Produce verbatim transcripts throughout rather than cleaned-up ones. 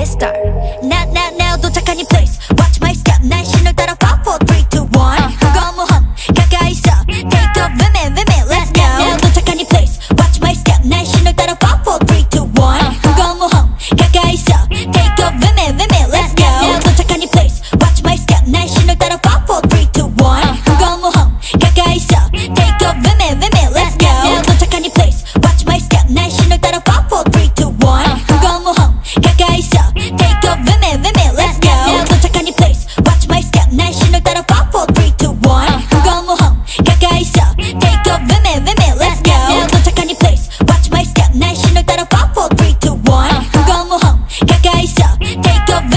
let's start. Now now now 도착한 이 place. Watch my step. 날 신을 따라 five, four, three, two, one. 무거무함 가까이 있어. Take a women women let's go. now 도착한 이 place. Watch my step. 날 신을 따라 five, four, three, two, one. 무거무함 가까이 있어. Take a women women let's go. now 도착한 이 place. Watch my step. 날 신을 따라 five, four, three, two, one. 무거무함 가까이 있어. Take a women women let's go. now 도착한 이 place. Watch my step. 날 신을 따라 five, four, three, two, one. 무거무함 가까이 있어. Take a women women let's go. now 도착한 이 place. Watch my step. 날 신을 따라 five, four, three, two, one. 무거무함 가까이 있어. Take a women women let's go. now 도착한 이 place. Watch my step. 날 신을 따라 five, four, three, two, one. 무거무함 가까이 있어. Take a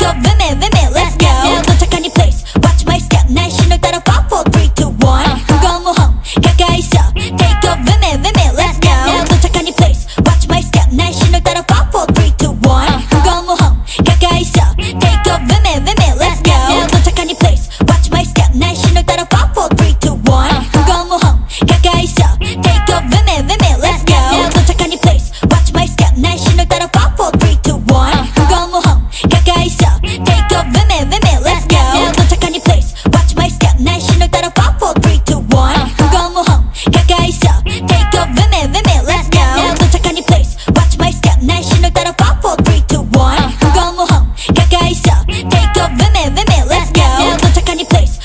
off with me, with me, let's go. now 도착한 이 place, watch my step. 날 신호 따라 five, four, three, two, one. 무거무험 가까이 있어. Take off with me, with me, let's go. now 도착한 이 place, watch my step. 날 신호 따라 five, four, three, two, one. 무거무험 가까이 있어. Take off with me, with me, let's go. now 도착한 이 place, watch my step. 날 신호 따라 five, four, three, two, one. 무거무험 가까이 있어. Take off with me, with me, let's go. now 도착한 이 place, watch my step. 날 신호 따라 five, four, three, two, one. 무거무험 가까이 있어. Take off with me, with me, let's go. now 도착한 이 place, watch my step. 날 신호 따라 five, four, three, two, one. 무거무험 가까이 있어. Take off with me, with me, let's go. now 도착한 이 place, watch my step. 날 신호 따라 five, four, three, two, one. 무거무험 가까이 있어. Take off with me, with me, let's go. now 도착한 이 place.